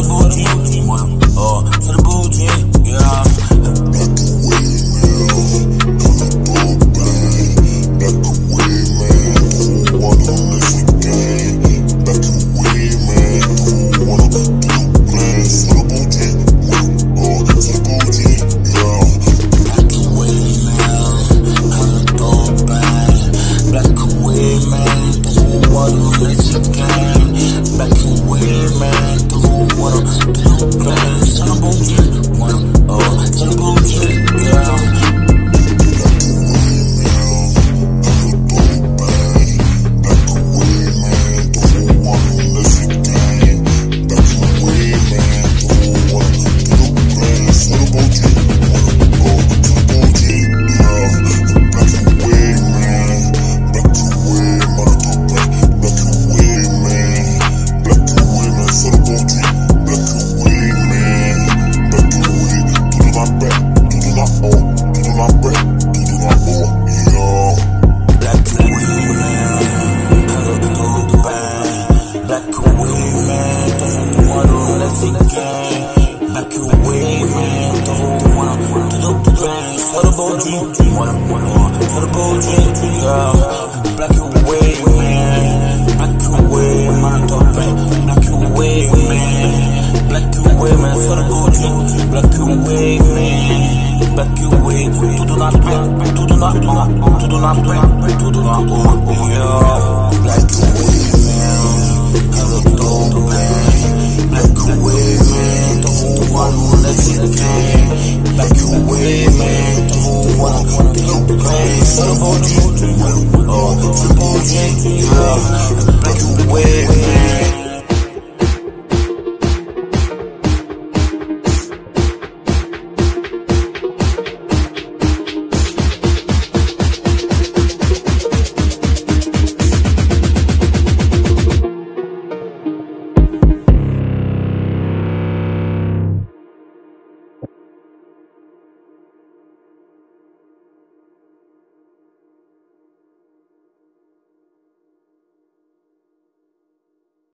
Blackway Man, the whole one to the brain. Fabao BJJ, yeah. Blackway Man, Blackway Man, the brain. Blackway Man, Blackway Man, Fabao BJJ, Blackway Man, Blackway. Tudo na brain, tudo na mão, tudo na brain, tudo na mão, yeah. Blackway Man, todo bem. Blackway Man, the whole one, let's see the game. Blackway Man, the whole one, the brain. Fabao BJJ, Fabao BJJ, yeah. Blackway Man.